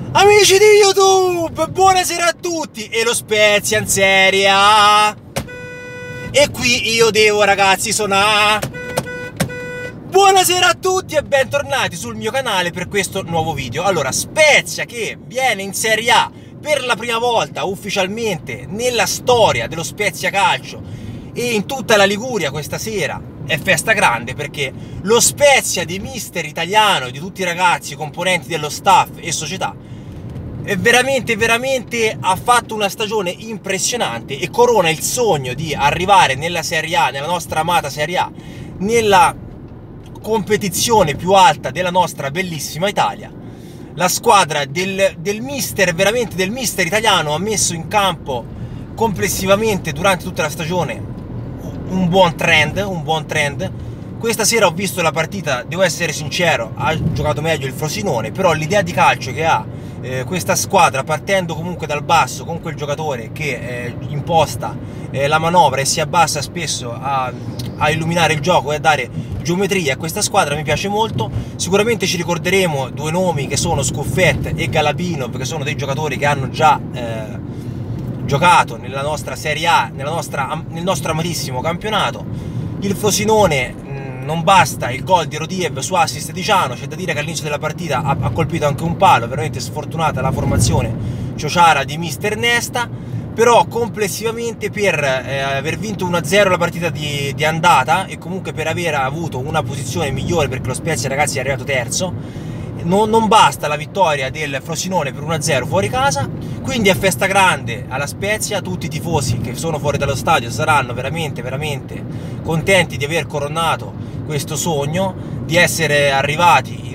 Amici di YouTube, buonasera a tutti e lo Spezia in Serie A. E qui io devo, ragazzi, suonare. Buonasera a tutti e bentornati sul mio canale per questo nuovo video. Allora, Spezia che viene in Serie A per la prima volta ufficialmente nella storia dello Spezia Calcio e in tutta la Liguria questa sera è festa grande, perché lo Spezia di mister italiano e di tutti i ragazzi componenti dello staff e società è veramente ha fatto una stagione impressionante e corona il sogno di arrivare nella Serie A, nella nostra amata Serie A, nella competizione più alta della nostra bellissima Italia. La squadra del mister, veramente del mister italiano, ha messo in campo complessivamente durante tutta la stagione un buon trend. Questa sera ho visto la partita, devo essere sincero, ha giocato meglio il Frosinone, però l'idea di calcio che ha questa squadra, partendo comunque dal basso con quel giocatore che imposta la manovra e si abbassa spesso a illuminare il gioco e a dare geometria a questa squadra, mi piace molto. Sicuramente ci ricorderemo due nomi che sono Scuffet e Galabinov, che sono dei giocatori che hanno già giocato nella nostra Serie A, nel nostro amatissimo campionato. Il Frosinone, non basta il gol di Rodiev su assist di Ciano, c'è da dire che all'inizio della partita ha colpito anche un palo, veramente sfortunata la formazione ciociara di mister Nesta, però complessivamente per aver vinto 1-0 la partita di andata e comunque per aver avuto una posizione migliore, perché lo Spezia, ragazzi, è arrivato terzo, non basta la vittoria del Frosinone per 1-0 fuori casa, quindi è festa grande alla Spezia. Tutti i tifosi che sono fuori dallo stadio saranno veramente contenti di aver coronato questo sogno, di essere arrivati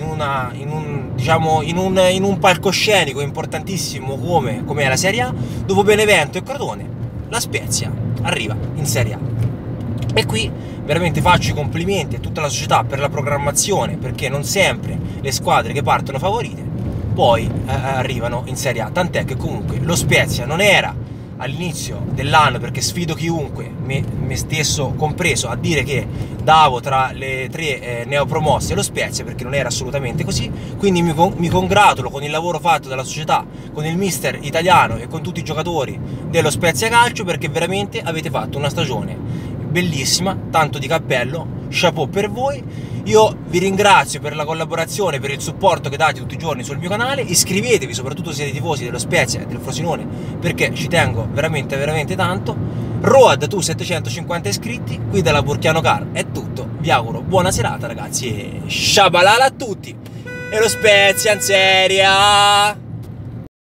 in un palcoscenico importantissimo come è la Serie A. Dopo Benevento e Crotone, la Spezia arriva in Serie A. E qui veramente faccio i complimenti a tutta la società per la programmazione, perché non sempre le squadre che partono favorite poi arrivano in Serie A, tant'è che comunque lo Spezia non era all'inizio dell'anno, perché sfido chiunque, me stesso compreso, a dire che davo tra le tre neopromosse lo Spezia, perché non era assolutamente così. Quindi mi congratulo con il lavoro fatto dalla società, con il mister italiano e con tutti i giocatori dello Spezia Calcio, perché veramente avete fatto una stagione bellissima, tanto di cappello, chapeau per voi. Io vi ringrazio per la collaborazione, per il supporto che date tutti i giorni sul mio canale. Iscrivetevi, soprattutto se siete tifosi dello Spezia e del Frosinone, perché ci tengo veramente tanto. Road to 750 iscritti, qui dalla Burchiano Car è tutto. Vi auguro buona serata, ragazzi, e shabalala a tutti. E lo Spezia in Serie A!